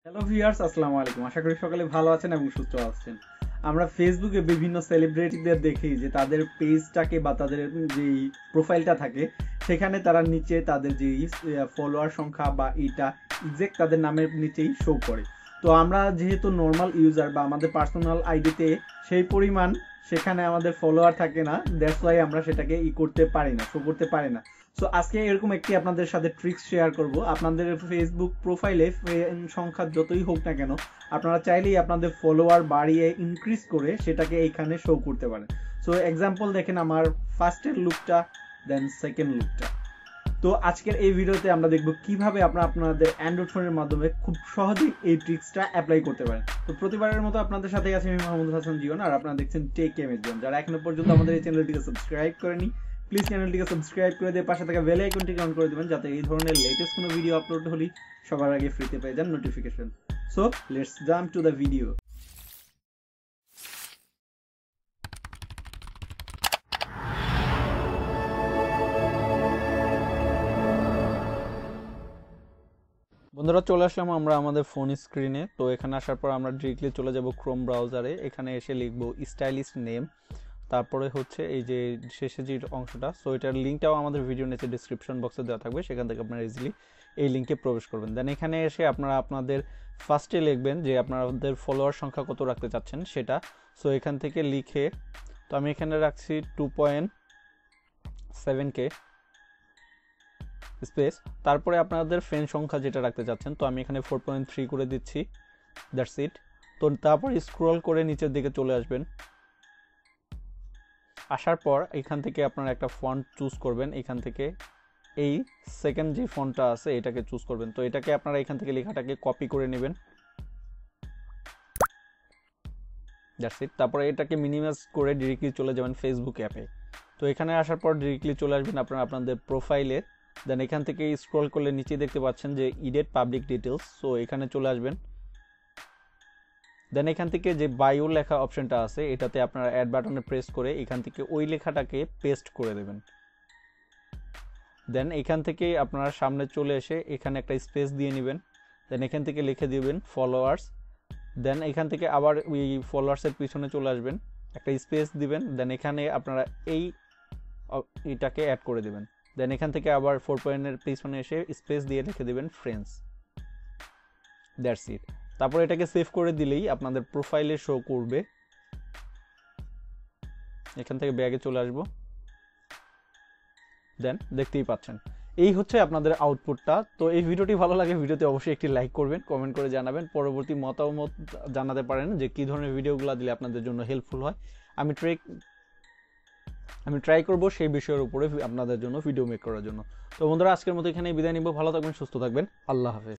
Hello viewers, আসসালামু আলাইকুম। আশা করি সকালে ভালো আছেন এবং সুস্থ আছেন। আমরা ফেসবুকে বিভিন্ন সেলিব্রিটিদের দেখি যে তাদের পেজটাকে বা তাদের যে প্রোফাইলটা থাকে সেখানে তারা নিচে তাদের যে ফলোয়ার সংখ্যা বা এটা এক্সাক্ট তাদের নামের নিচেই শো করে। তো আমরা যেহেতু নর্মাল ইউজার বা আমাদের পার্সোনাল আইডিতে সেই পরিমাণ সেখানে আমাদের ফলোয়ার থাকে না, দ্যাটস ওয়াই আমরা সেটাকে করতে পারি না, শো করতে পারি না। সো আজকে এরকম একটি আপনাদের সাথে ট্রিক্স শেয়ার করব। আপনাদের ফেসবুক প্রোফাইলে সংখ্যা যতই হোক না কেন, আপনারা চাইলেই আপনাদের ফলোয়ার বাড়িয়ে ইনক্রিজ করে সেটাকে এইখানে শো করতে পারেন। সো এক্সাম্পল দেখেন আমার ফার্স্টের লুকটা, দেন সেকেন্ড লুকটা। তো আজকের এই ভিডিওতে আমরা দেখব কিভাবে আপনারা আপনাদের অ্যান্ড্রয়েড ফোনের মাধ্যমে খুব সহজেই এই ট্রিক্সটা অ্যাপ্লাই করতে পারেন। তো প্রতিবারের মতো আপনাদের সাথে আছি আমি মাহমুদ হাসান জীবন, আর আপনারা দেখছেন টেক এমএস জন। যারা এখনো পর্যন্ত আমাদের এই চ্যানেলটিকে সাবস্ক্রাইব করেনি, প্লিজ চ্যানেলটিকে সাবস্ক্রাইব করে দিয়ে পাশে থাকা বেল আইকনটিকে অন করে দেবেন, যাতে এই ধরনের লেটেস্ট কোনো ভিডিও আপলোড হলেই সবার আগে ফ্রিতে পেয়ে যান notification. So let's jump to the video. বন্ধুরা, চলে আসলাম আমরা আমাদের ফোন স্ক্রিনে। তো এখানে আসার পর আমরা ডিরেক্টলি চলে যাব ক্রোম ব্রাউজারে। এখানে এসে লিখবো স্টাইলিশ নেম, তারপরে হচ্ছে এই যে শেষে যে অংশটা, সো এটার লিঙ্কটাও আমাদের ভিডিও নিচে ডিসক্রিপশন বক্সে দেওয়া থাকবে, সেখান থেকে আপনারা ইজিলি এই লিঙ্কে প্রবেশ করবেন। দেন এখানে এসে আপনারা আপনাদের ফার্স্টে লিখবেন যে আপনাদের ফলোয়ার সংখ্যা কত রাখতে চাচ্ছেন সেটা। সো এখান থেকে লিখে, তো আমি এখানে রাখছি 2.7K স্পেস, তারপরে আপনাদের ফ্রেন্ড সংখ্যা যেটা রাখতে চাচ্ছেন, তো আমি এখানে 4.3 করে দিচ্ছি, দ্যাটস ইট। তো তারপর স্ক্রল করে নিচের দিকে চলে আসবেন। আসার পর এখান থেকে আপনারা একটা ফন্ট চুজ করবেন। এখান থেকে এই সেকেন্ড যে ফন্টটা আছে এটাকে চুজ করবেন। তো এটাকে আপনারা এখান থেকে লেখাটাকে কপি করে নেবেন, দ্যাটস ইট। তারপরে এটাকে মিনিমাইজ করে ডিরেক্টলি চলে যাবেন ফেসবুক অ্যাপে। তো এখানে আসার পর ডিরেক্টলি চলে আসবেন আপনারা আপনাদের প্রোফাইলে। দেন এখান থেকে স্ক্রল করলে নিচে দেখতে পাচ্ছেন যে এডিট পাবলিক ডিটেলস, সো এখানে চলে আসবেন। দেন এখান থেকে যে বায়ো লেখা অপশনটা আছে এটাতে আপনারা অ্যাড বাটনে প্রেস করে এখান থেকে ওই লেখাটাকে পেস্ট করে দেবেন। দেন এখান থেকে আপনারা সামনে চলে এসে এখানে একটা স্পেস দিয়ে নেবেন। দেন এখান থেকে লিখে দিবেন ফলোয়ার্স। দেন এখান থেকে আবার ওই ফলোয়ার্সের পিছনে চলে আসবেন, একটা স্পেস দিবেন। দেন এখানে আপনারা এইটাকে অ্যাড করে দেবেন। দেন এখান থেকে আবার 4 পয়েন্টের পিছনে এসে স্পেস দিয়ে লিখে দিবেন ফ্রেন্ডস, দ্যাটস ইট। তারপর এটাকে সেভ করে দিলেই আপনাদের প্রোফাইলে শো করবে। এখান থেকে ব্যাগে চলে আসবো, দেন দেখতেই পাচ্ছেন এই হচ্ছে আপনাদের আউটপুটটা। তো এই ভিডিওটি ভালো লাগে ভিডিওতে অবশ্যই একটি লাইক করবেন, কমেন্ট করে জানাবেন, পরবর্তী মতামত জানাতে পারেন যে কী ধরনের ভিডিওগুলো দিলে আপনাদের জন্য হেল্পফুল হয়। আমি ট্রাই করব সেই বিষয়ের উপরে আপনাদের জন্য ভিডিও মেক করার জন্য। তো বন্ধুরা, আজকের মতো এখানেই বিদায় নিব। ভালো থাকবেন, সুস্থ থাকবেন, আল্লাহ হাফেজ।